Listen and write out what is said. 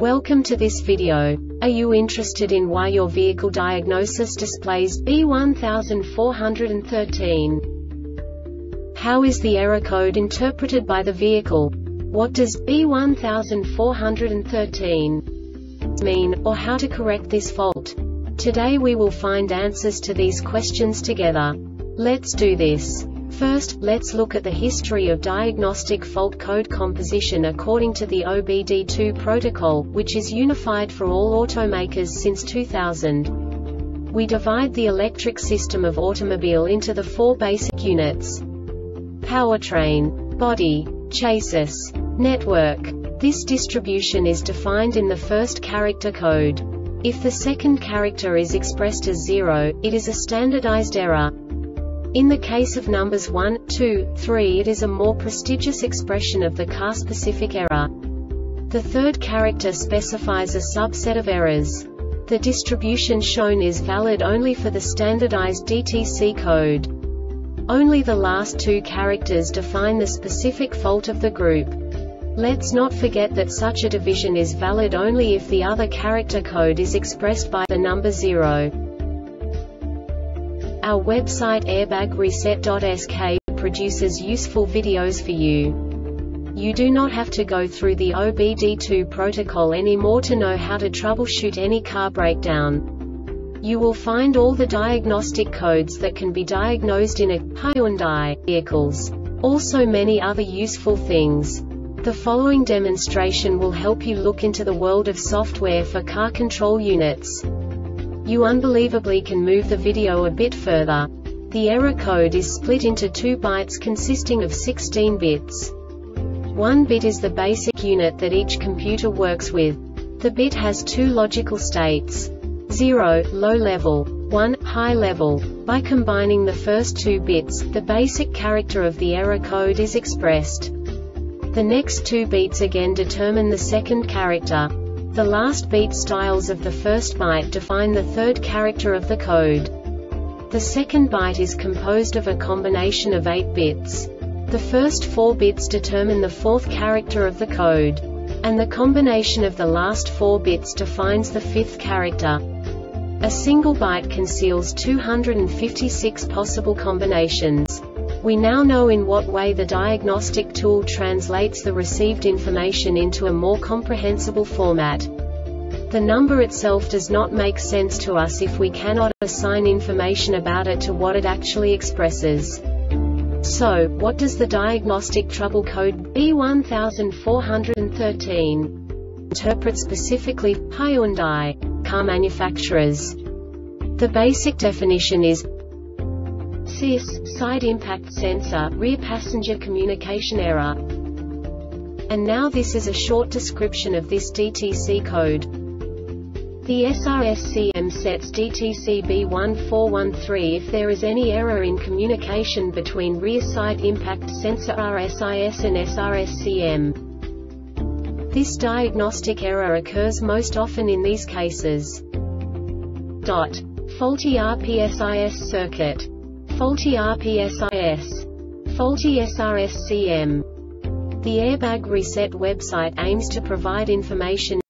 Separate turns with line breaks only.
Welcome to this video. Are you interested in why your vehicle diagnosis displays B1413? How is the error code interpreted by the vehicle? What does B1413 mean, or how to correct this fault? Today we will find answers to these questions together. Let's do this. First, let's look at the history of diagnostic fault code composition according to the OBD2 protocol, which is unified for all automakers since 2000. We divide the electric system of automobile into the four basic units: powertrain, body, chassis, network. This distribution is defined in the first character code. If the second character is expressed as 0, it is a standardized error. In the case of numbers 1, 2, 3, it is a more prestigious expression of the car-specific error. The third character specifies a subset of errors. The distribution shown is valid only for the standardized DTC code. Only the last two characters define the specific fault of the group. Let's not forget that such a division is valid only if the other character code is expressed by the number 0. Our website airbagreset.sk produces useful videos for you. You do not have to go through the OBD2 protocol anymore to know how to troubleshoot any car breakdown. You will find all the diagnostic codes that can be diagnosed in a Hyundai vehicles. Also many other useful things. The following demonstration will help you look into the world of software for car control units. You unbelievably can move the video a bit further. The error code is split into 2 bytes consisting of 16 bits. 1 bit is the basic unit that each computer works with. The bit has 2 logical states: 0, low level, 1, high level. By combining the first 2 bits, the basic character of the error code is expressed. The next 2 beats again determine the second character. The last beat styles of the first byte define the third character of the code. The second byte is composed of a combination of 8 bits. The first 4 bits determine the fourth character of the code. And the combination of the last 4 bits defines the fifth character. A single byte conceals 256 possible combinations. We now know in what way the diagnostic tool translates the received information into a more comprehensible format. The number itself does not make sense to us if we cannot assign information about it to what it actually expresses. So, what does the diagnostic trouble code B1413 interpret specifically for Hyundai car manufacturers? The basic definition is SIS, side impact sensor, rear passenger communication error. And now this is a short description of this DTC code. The SRSCM sets DTC B1413 if there is any error in communication between rear side impact sensor RSIS and SRSCM. This diagnostic error occurs most often in these cases. Faulty RPSIS circuit, faulty RPSIS, faulty SRSCM. The Airbag Reset website aims to provide information